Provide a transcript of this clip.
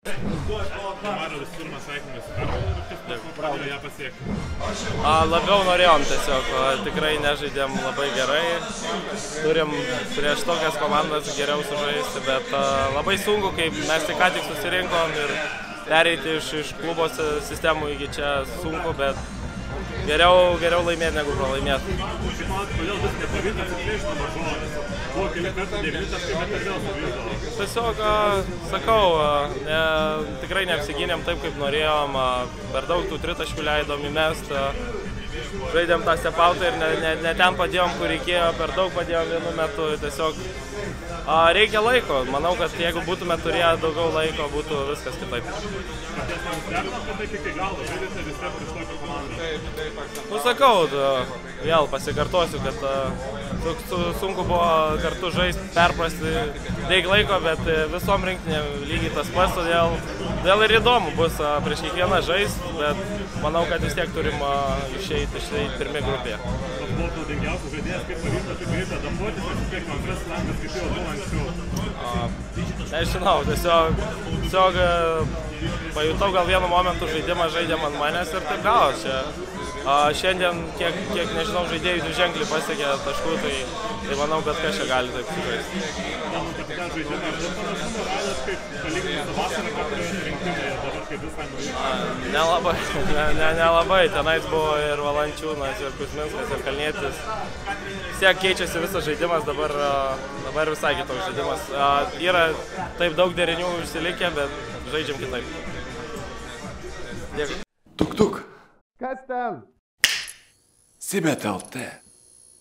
Noriu visų pirma sveikinimais su pergalę ir kas padėjo ją pasiekti. Labiau norėjom tiesiog, tikrai nežaidėm labai gerai. Turim prieš tokias komandas geriau sužaisti, bet labai sunku, kaip mes ką tik susirinkom ir pereiti iš klubo sistemų iki čia sunku, bet geriau laimėti negu pralaimėti. Kaip manot, kodėl vis nepavyko atsiplėšti nuo žodės? Buvo keli kartų 9 taškai, bet ir vėl sugrįžo. Tiesiog, sakau, tikrai neapsigynėm taip, kaip norėjom, per daug tų tritaškių leidom įmest, žaidėm tą stepautą ir ne ten padėjom, kur reikėjo, per daug padėjom vienu metu, tiesiog reikia laiko. Manau, kad jeigu būtume turėję daugiau laiko, būtų viskas kitaip. Paties man stebino, kad taip iki galo žaidėte vis tiek prieš tokią komandą. Nu, sakau, vėl pasikartosiu, kad sunku buvo kartu žaisti, perprasti daug laiko, bet visom rinktinėm lygiai tas pats, todėl ir įdomu bus prieš kiekvieną žaisti, bet manau, kad vis tiek turim išeiti pirmi grupėje. Tas buvo naudingiausias žaidėjas, kaip pavyko taip greitai adaptuotis, nes kiek antras langas kaip jau buvo anksčiau. Nežinau, tiesiog pajutau gal vienu momentu žaidimą žaidėm ant manęs ir taip gavosi. Šiandien, kiek nežinau, žaidėjų dviženklį pasiekė taškų, tai manau, kad kas čia gali taip sužaisti. Manau, kad ten žaidimą ir daug panašumų radęs, kaip palyginti su vasarą, kad rinktinėje dabar kaip visai naujai. Nelabai, tenais buvo ir Valančiūnas, ir Kuzminskas, ir Kalnietis. Vis tiek keičiasi visas žaidimas, dabar visai kitoks žaidimas. Yra taip daug derinių išsilikę, bet žaidžiam kitaip. Dėkui. Tuk-tuk. Kas ten? Sibet LT.